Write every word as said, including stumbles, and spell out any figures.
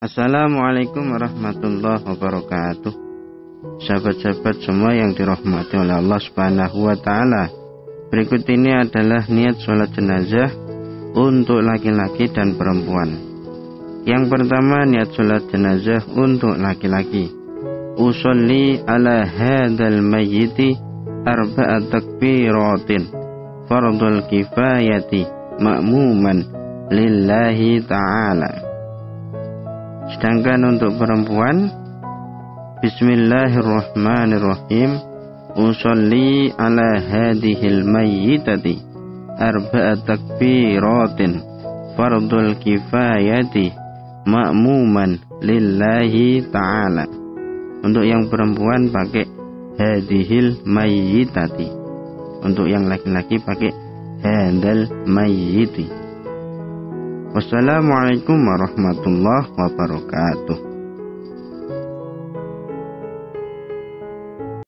Assalamualaikum warahmatullahi wabarakatuh. Sahabat-sahabat semua yang dirahmati oleh Allah Subhanahu wa taala. Berikut ini adalah niat sholat jenazah untuk laki-laki dan perempuan. Yang pertama, niat sholat jenazah untuk laki-laki. Usolli ala hadzal mayyiti arba'at takbiratin fardul kifayati ma'muman lillahi ta'ala. Sedangkan untuk perempuan, Bismillahirrahmanirrahim. Usolli ala hadhil mayyitati arba'at takbiratin fardul kifayati ma'muman lillahi ta'ala. Untuk yang perempuan pakai hadhil mayyitati, untuk yang laki-laki pakai hadal mayyiti. Wassalamualaikum warahmatullahi wabarakatuh.